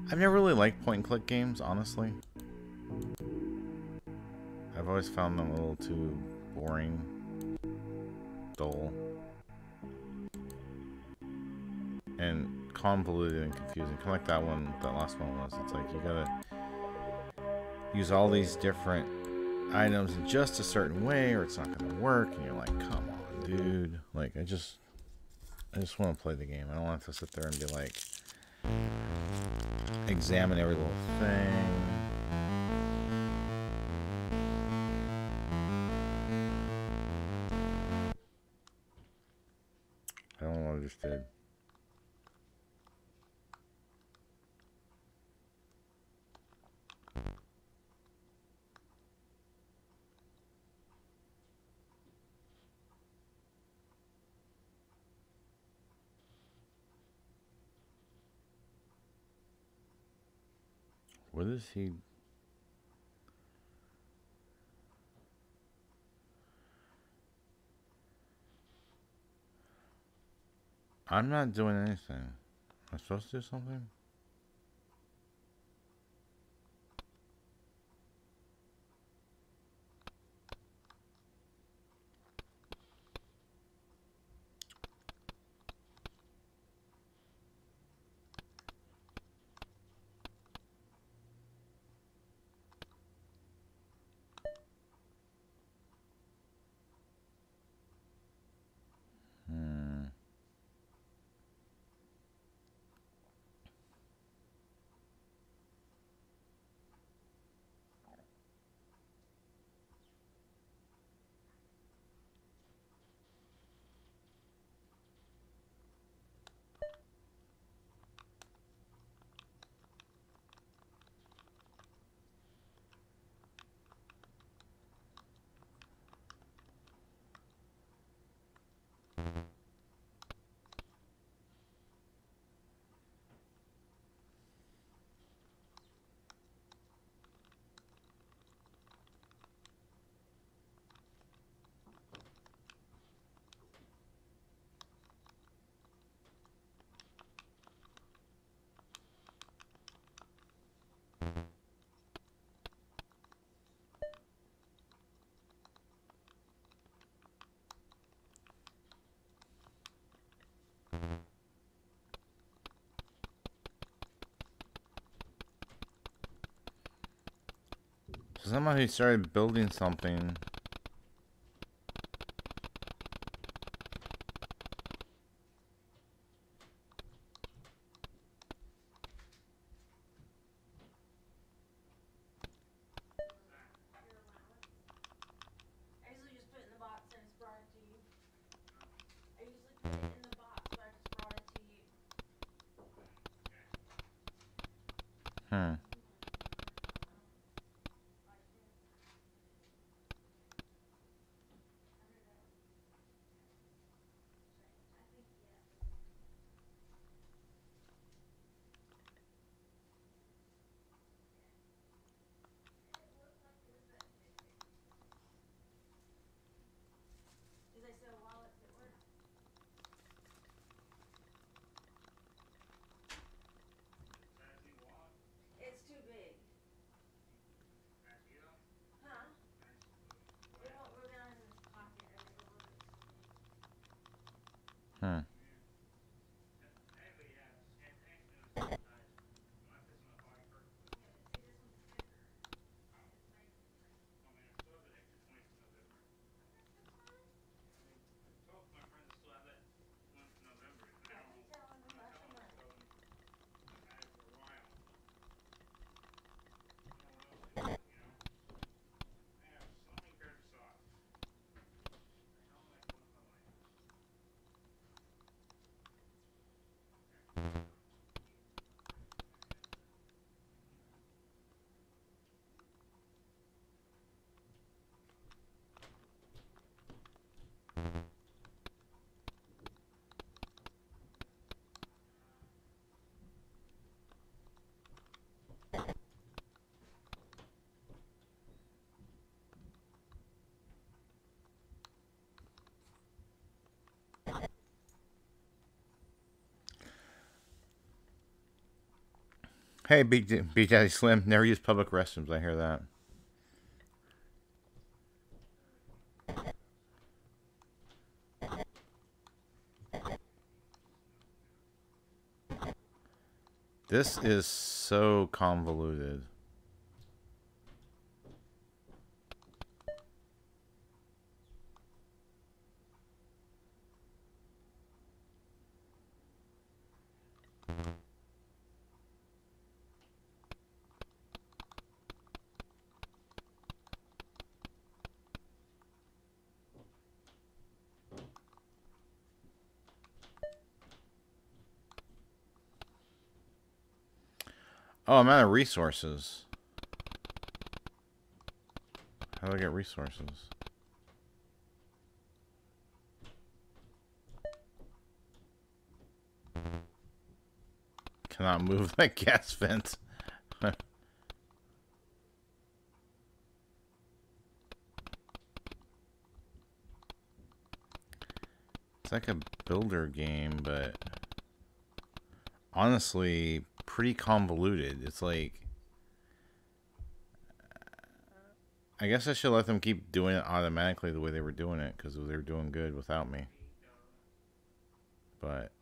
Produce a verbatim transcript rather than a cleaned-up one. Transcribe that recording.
I've never really liked point and click games, honestly. I've always found them a little too boring, dull, and convoluted and confusing. Kind of like that one, that last one was. It's like you gotta use all these different items in just a certain way, or it's not gonna work. And you're like, come on, dude. Like, I just, I just want to play the game. I don't want to sit there and be like, examine every little thing. I don't know what I just did. What is he? I'm not doing anything. Am I supposed to do something? Hmm. So somehow he started building something. Hmm. Hey, Big, Big Daddy Slim, never use public restrooms. I hear that. This is so convoluted. Oh, I'm out of resources. How do I get resources? Cannot move that gas vent. It's like a builder game, but honestly, pretty convoluted. It's like, I guess I should let them keep doing it automatically the way they were doing it, because they were doing good without me. But